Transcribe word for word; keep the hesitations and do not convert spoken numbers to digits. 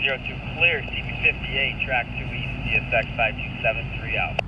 zero two, clear, C B fifty-eight, track two east, C S X five two seven three out.